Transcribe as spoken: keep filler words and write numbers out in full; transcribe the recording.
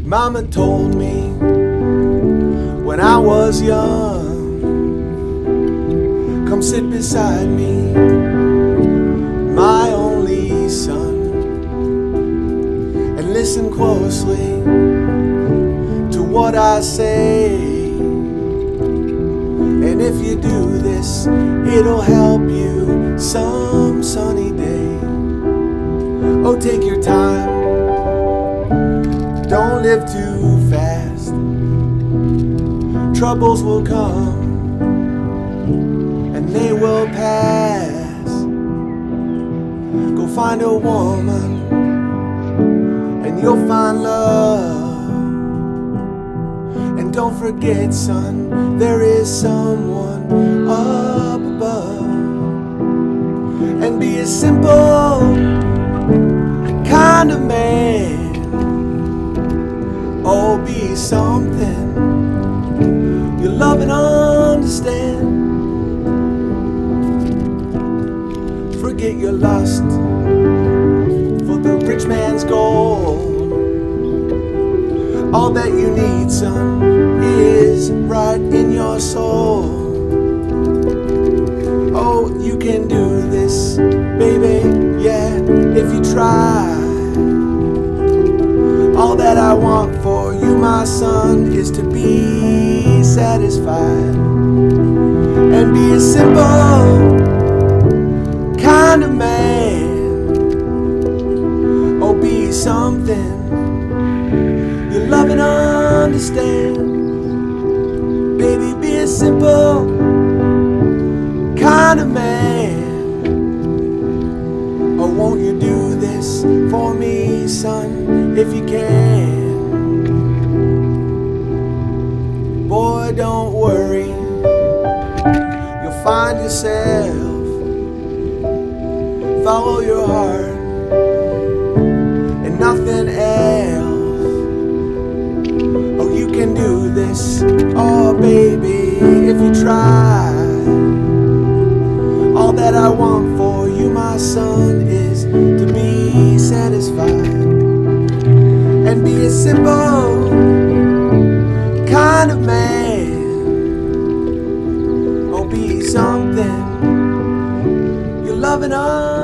Mama told me when I was young, come sit beside me, my only son, and listen closely to what I say. And if you do this, it'll help you some sunny day. Oh, take your time, don't live too fast. Troubles will come and they will pass. Go find a woman and you'll find love. And don't forget, son, there is someone up above. And be a simple kind of man. Oh, be something you love and understand. Forget your lust for the rich man's gold. All that you need, son, is right in your soul. Oh, you can do this, baby, yeah, if you try. All that I want for you, my son, is to be satisfied and be a simple kind of man. Oh, be something you love and understand. Baby, be a simple kind of man. Oh, won't you do this for me, son, if you can? Boy, don't worry, you'll find yourself. Follow your heart and nothing else. Oh, you can do this, oh baby, if you try. All that I want for you, my son, is to be satisfied and be a simple kind of man. Oh, be something you love and understand.